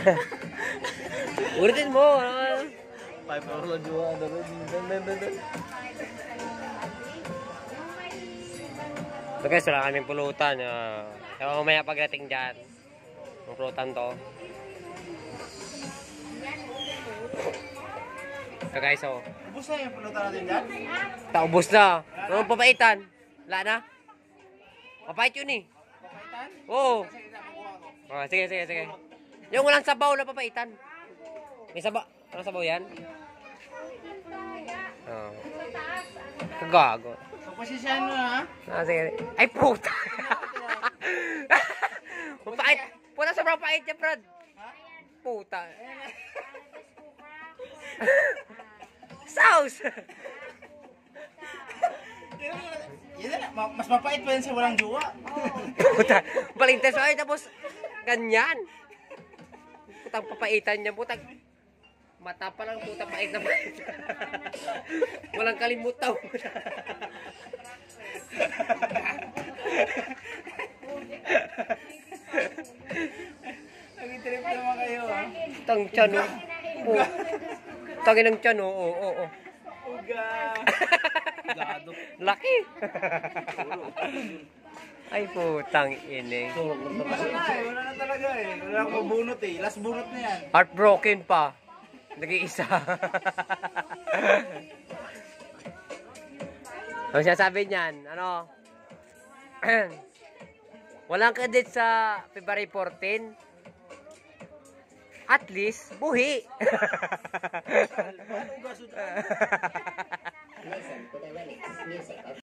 Ulitin mo. 5 hours lang jowa. So guys, wala kaming pulutan. Ewan mamaya pagdating dyan. Ang pulutan to. So guys, so. Ubus na yung pulutan natin dyan? Taubos na. Anong papaitan? Wala na? Papait yun eh. Papaitan? Oo. Oh, sige. Yung walang sabaw na papaitan. May sabaw. Walang sabaw yan? Oo. Kagago. Pasisyahan mo ha? Sige. Ay, puta. Papait. Puta sobrang pait niya, Brad. Puta. Sauce. Mas mapait pa yun sa walang jowa. Puta. Balintes ay tapos ganyan. Putang papaitan niya, putang. Mata pa lang, puta pait na pait. Walang kalimutaw. Nag-trip naman kayo ha? Tang tiyan, oh. Tangin ng tiyan, oo. Uga! Gado. Laki. Ay, putang ining. Wala na talaga eh. Wala akong mabunot eh. Last bunot na yan. Heartbroken pa. Nag-iisa. Ano siya sabi niyan? Ano? Walang kadit sa February 14. At least, buhi.